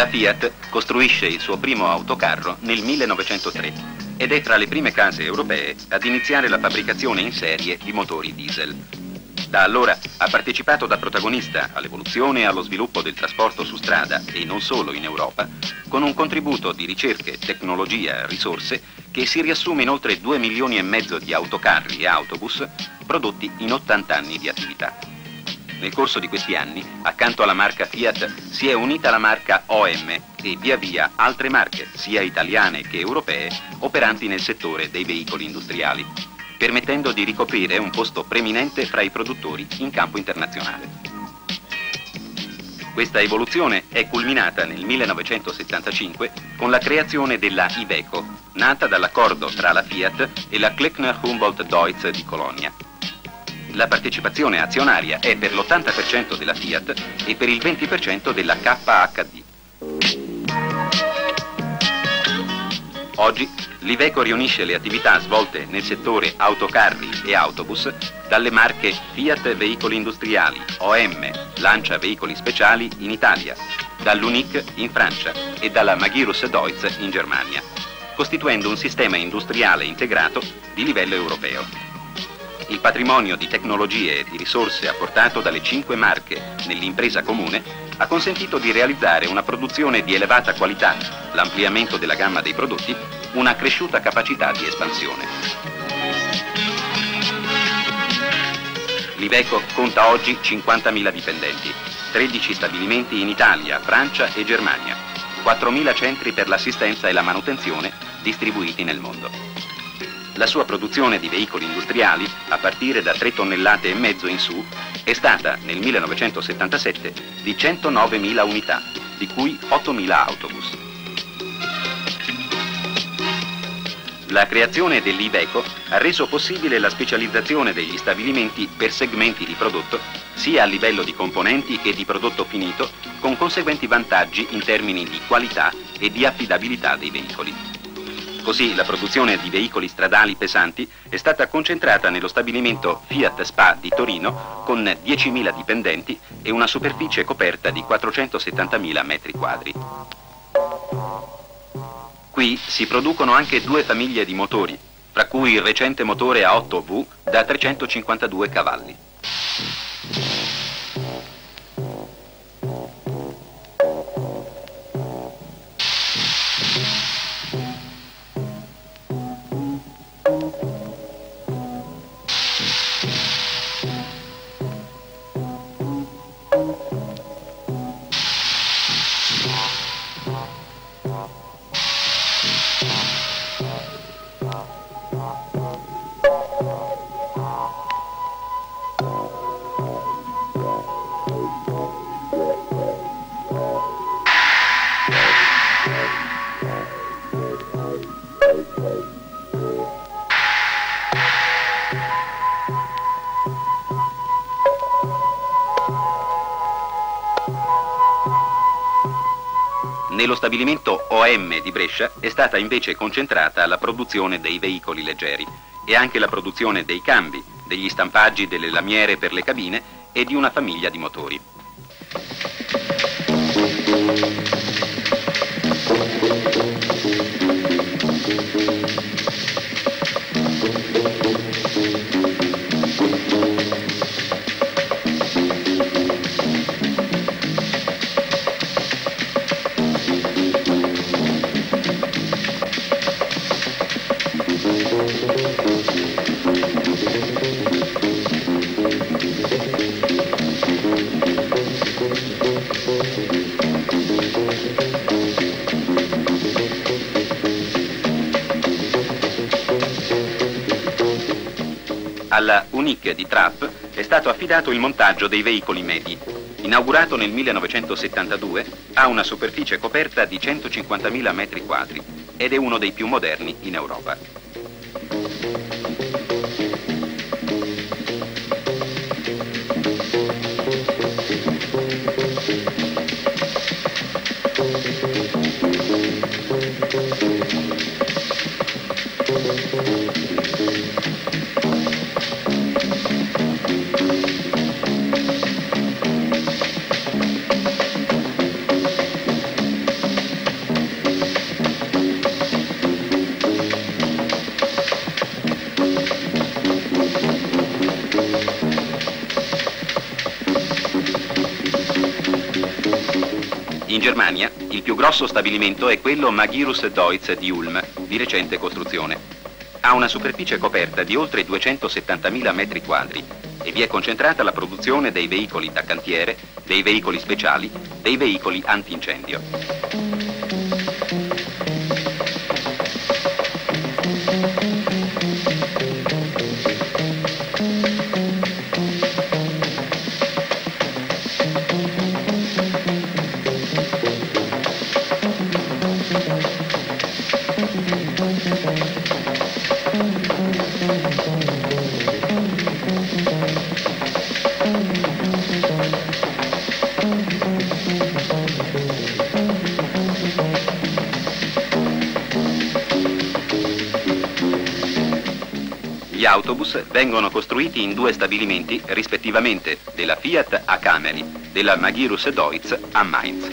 La Fiat costruisce il suo primo autocarro nel 1903 ed è tra le prime case europee ad iniziare la fabbricazione in serie di motori diesel. Da allora ha partecipato da protagonista all'evoluzione e allo sviluppo del trasporto su strada e non solo in Europa, con un contributo di ricerche, tecnologia e risorse che si riassume in oltre 2 milioni e mezzo di autocarri e autobus prodotti in 80 anni di attività. Nel corso di questi anni, accanto alla marca Fiat, si è unita la marca OM e via via altre marche, sia italiane che europee, operanti nel settore dei veicoli industriali, permettendo di ricoprire un posto preminente fra i produttori in campo internazionale. Questa evoluzione è culminata nel 1975 con la creazione della Iveco, nata dall'accordo tra la Fiat e la Klöckner Humboldt Deutz di Colonia. La partecipazione azionaria è per l'80% della Fiat e per il 20% della KHD. Oggi l'Iveco riunisce le attività svolte nel settore autocarri e autobus dalle marche Fiat Veicoli Industriali, OM, Lancia Veicoli Speciali in Italia, dall'Unic in Francia e dalla Magirus Deutz in Germania, costituendo un sistema industriale integrato di livello europeo. Il patrimonio di tecnologie e di risorse apportato dalle 5 marche nell'impresa comune ha consentito di realizzare una produzione di elevata qualità, l'ampliamento della gamma dei prodotti, una cresciuta capacità di espansione. L'Iveco conta oggi 50.000 dipendenti, 13 stabilimenti in Italia, Francia e Germania, 4.000 centri per l'assistenza e la manutenzione distribuiti nel mondo. La sua produzione di veicoli industriali, a partire da 3 tonnellate e mezzo in su, è stata nel 1977 di 109.000 unità, di cui 8.000 autobus. La creazione dell'Iveco ha reso possibile la specializzazione degli stabilimenti per segmenti di prodotto, sia a livello di componenti che di prodotto finito, con conseguenti vantaggi in termini di qualità e di affidabilità dei veicoli. Così la produzione di veicoli stradali pesanti è stata concentrata nello stabilimento Fiat Spa di Torino con 10.000 dipendenti e una superficie coperta di 470.000 metri quadri. Qui si producono anche 2 famiglie di motori, fra cui il recente motore A8V da 352 cavalli. Nello stabilimento OM di Brescia è stata invece concentrata la produzione dei veicoli leggeri e anche la produzione dei cambi, degli stampaggi delle lamiere per le cabine e di una famiglia di motori. Alla Unic di Trapp è stato affidato il montaggio dei veicoli medi. Inaugurato nel 1972, ha una superficie coperta di 150.000 metri quadri ed è uno dei più moderni in Europa. Germania il più grosso stabilimento è quello Magirus Deutz di Ulm, di recente costruzione. Ha una superficie coperta di oltre 270.000 metri quadri e vi è concentrata la produzione dei veicoli da cantiere, dei veicoli speciali, dei veicoli antincendio. Gli autobus vengono costruiti in due stabilimenti rispettivamente della Fiat a Cameri, della Magirus Deutz a Mainz.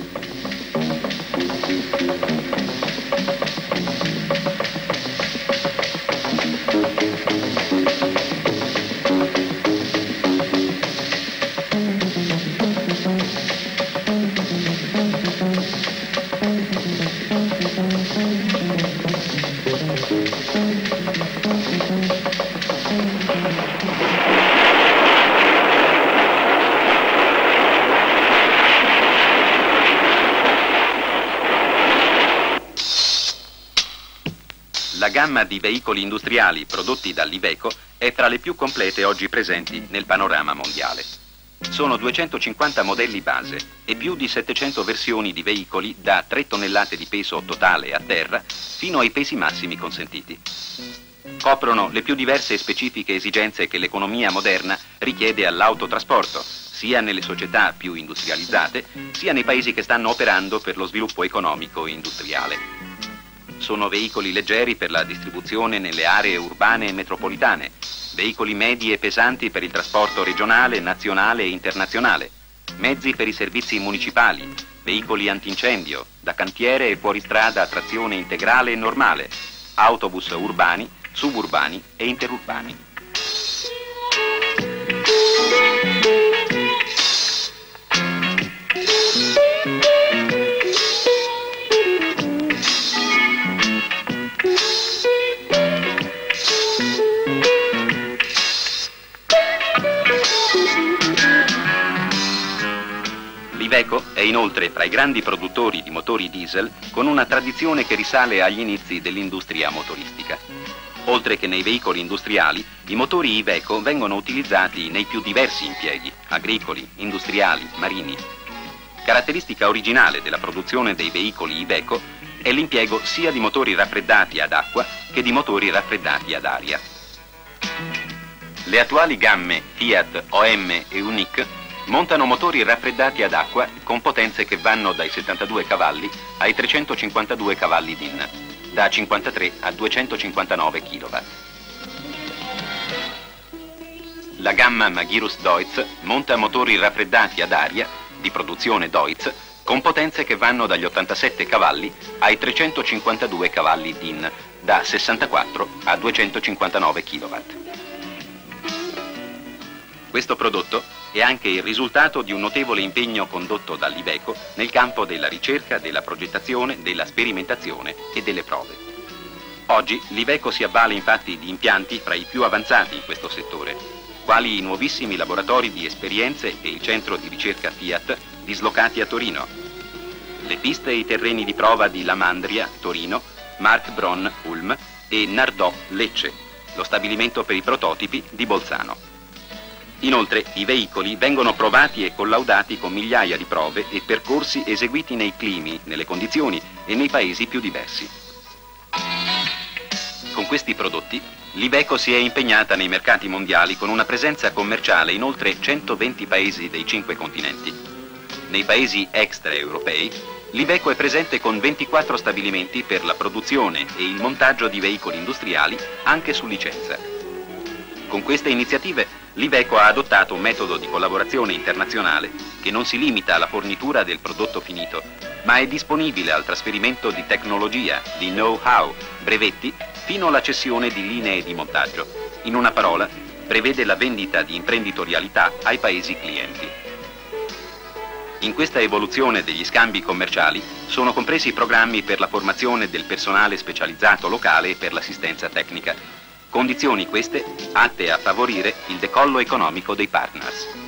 La gamma di veicoli industriali prodotti dall'Iveco è tra le più complete oggi presenti nel panorama mondiale. Sono 250 modelli base e più di 700 versioni di veicoli da 3 tonnellate di peso totale a terra fino ai pesi massimi consentiti. Coprono le più diverse e specifiche esigenze che l'economia moderna richiede all'autotrasporto, sia nelle società più industrializzate, sia nei paesi che stanno operando per lo sviluppo economico e industriale. Sono veicoli leggeri per la distribuzione nelle aree urbane e metropolitane, veicoli medi e pesanti per il trasporto regionale, nazionale e internazionale, mezzi per i servizi municipali, veicoli antincendio, da cantiere e fuoristrada a trazione integrale e normale, autobus urbani, suburbani e interurbani. L'Iveco è inoltre tra i grandi produttori di motori diesel con una tradizione che risale agli inizi dell'industria motoristica. Oltre che nei veicoli industriali, i motori Iveco vengono utilizzati nei più diversi impieghi, agricoli, industriali, marini. Caratteristica originale della produzione dei veicoli Iveco è l'impiego sia di motori raffreddati ad acqua che di motori raffreddati ad aria. Le attuali gamme Fiat, OM e Unic montano motori raffreddati ad acqua con potenze che vanno dai 72 cavalli ai 352 cavalli DIN, da 53 a 259 kW. La gamma Magirus Deutz monta motori raffreddati ad aria di produzione Deutz con potenze che vanno dagli 87 cavalli ai 352 cavalli DIN, da 64 a 259 kW. Questo prodotto è anche il risultato di un notevole impegno condotto dall'Iveco nel campo della ricerca, della progettazione, della sperimentazione e delle prove. Oggi l'Iveco si avvale infatti di impianti fra i più avanzati in questo settore, quali i nuovissimi laboratori di esperienze e il centro di ricerca Fiat dislocati a Torino, le piste e i terreni di prova di Lamandria, Torino, Markbronn, Ulm e Nardò, Lecce, lo stabilimento per i prototipi di Bolzano. Inoltre i veicoli vengono provati e collaudati con migliaia di prove e percorsi eseguiti nei climi, nelle condizioni e nei paesi più diversi. Con questi prodotti l'Iveco si è impegnata nei mercati mondiali con una presenza commerciale in oltre 120 paesi dei 5 continenti. Nei paesi extraeuropei l'Iveco è presente con 24 stabilimenti per la produzione e il montaggio di veicoli industriali anche su licenza. Con queste iniziative l'Iveco ha adottato un metodo di collaborazione internazionale che non si limita alla fornitura del prodotto finito, ma è disponibile al trasferimento di tecnologia, di know-how, brevetti, fino alla cessione di linee di montaggio. In una parola, prevede la vendita di imprenditorialità ai paesi clienti. In questa evoluzione degli scambi commerciali sono compresi programmi per la formazione del personale specializzato locale e per l'assistenza tecnica. Condizioni queste atte a favorire il decollo economico dei partners.